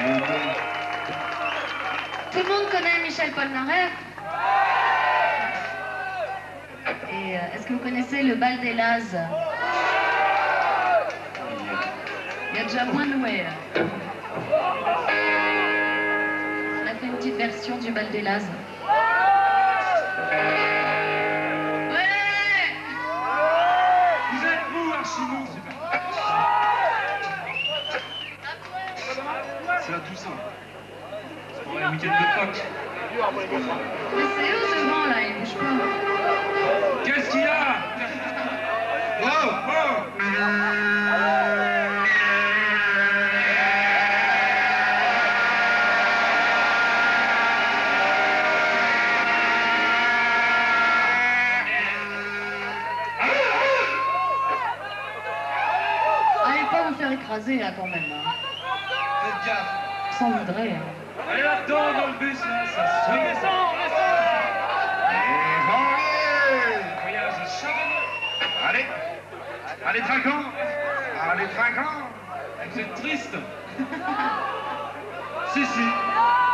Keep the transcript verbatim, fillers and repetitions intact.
Tout le monde connaît Michel Polnareff? Et euh, est-ce que vous connaissez le bal des Lazes? Il y a déjà moins loué. On a fait une petite version du bal des Lazes. Ouais! Vous êtes où, Archimond? C'est la Toussaint. C'est pour un week-end de Pâques. Mais c'est eux devant là, ils bougent pas. Qu'est-ce qu'il y a? Oh, oh. Allez pas vous faire écraser là quand même. Hein. Faites gaffe. Sans voudrait. Hein. Allez là-dedans dans le bus, là, ça se descend, descend. Voyage charbonneux. Allez, allez trinquons, allez trinquons. Vous êtes triste? Si, si.